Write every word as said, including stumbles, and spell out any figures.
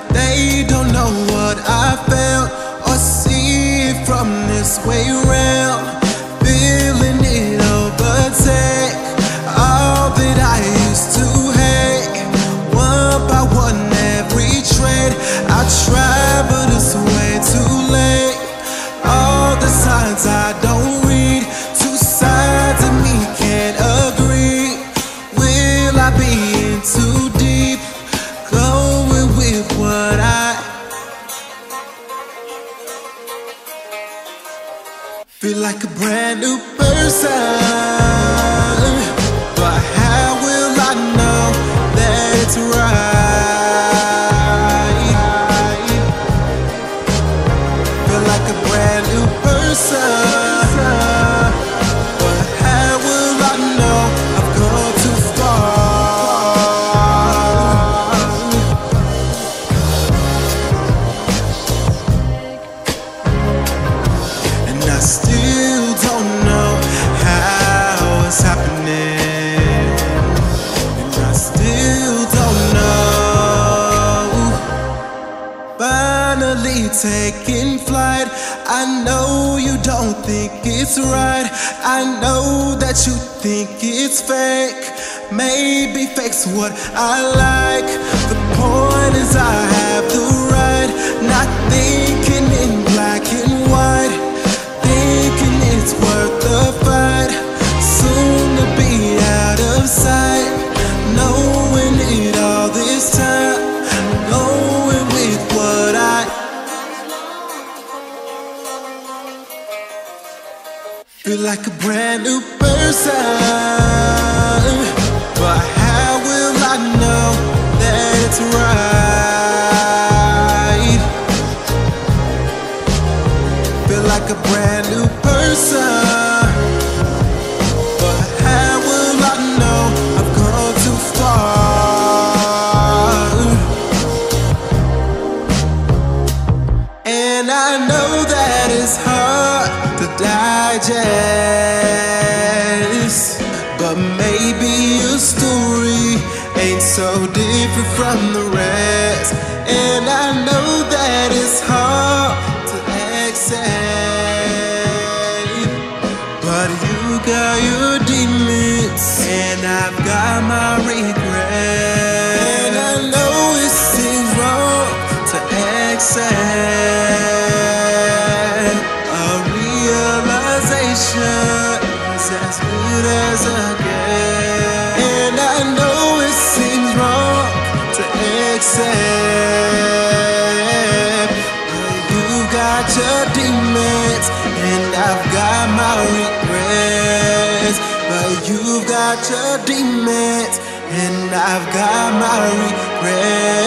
but they don't know what I felt or see it from this way round. Feeling it overtake all that I used to hate. One by one, every trade I try, but it's way too late. All the signs I don't read, two sides of me can't agree. Will I be in too deep, going with what I feel like a brand new person? But how will I know that it's right? Feel like a brand new person. But how will I know I've gone too far? And I still don't know how it's happening, and I still don't know. Finally taking flight, I know you don't think it's right. I know that you think it's fake. Maybe fake's what I like. The point is I have the right, not thinking in black and white, thinking it's worth the fight. Soon to be out of sight, knowing it all this time, going with what I feel like a brand new person. But how will I know that it's right? Feel like a brand new person. But how will I know I've gone too far? And I know that it's hard to digest, but maybe your story ain't so different from the rest. And I know that it's hard to accept, but you got your demons and I've got my regrets. And I know it seems wrong to accept a realization is as good as a gift. And I know it seems wrong to accept, but you got your demons and I've got my regrets. But you've got your demons and I've got my regrets.